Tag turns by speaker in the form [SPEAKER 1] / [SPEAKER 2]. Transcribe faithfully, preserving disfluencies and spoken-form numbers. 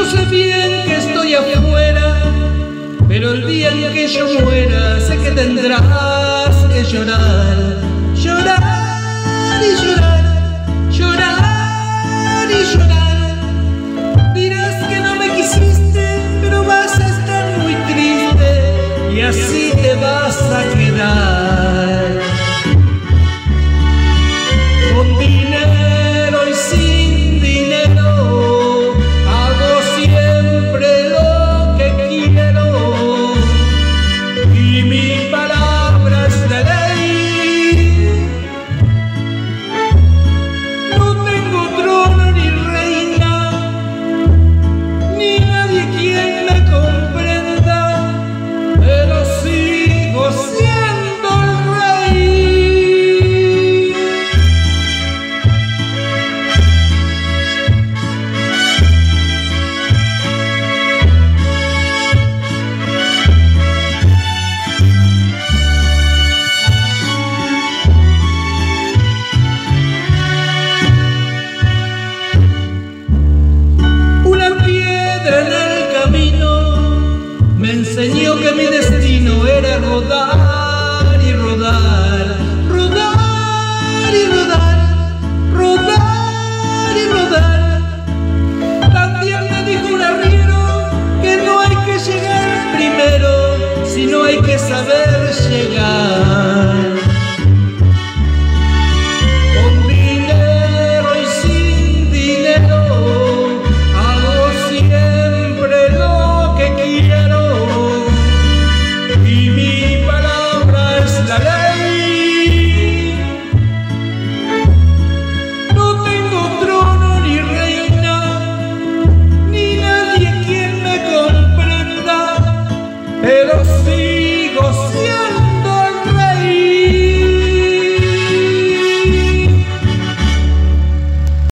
[SPEAKER 1] sé bien que estoy afuera, pero el día en que yo muera sé que tendrás que llorar, llorar y llorar, llorar y llorar. Dirás que no me quisiste, pero vas a estar muy triste y así te vas a quedar. Con dinero y sin dinero hago siempre lo que quiero y mi palabra es de ley. No tengo trono ni reina, ni nadie quien me comprenda, pero sigo siendo el rey. Me enseñó que mi destino era rodar y rodar, rodar y rodar, rodar y rodar. También me dijo un arriero que no hay que llegar primero, sino hay que saber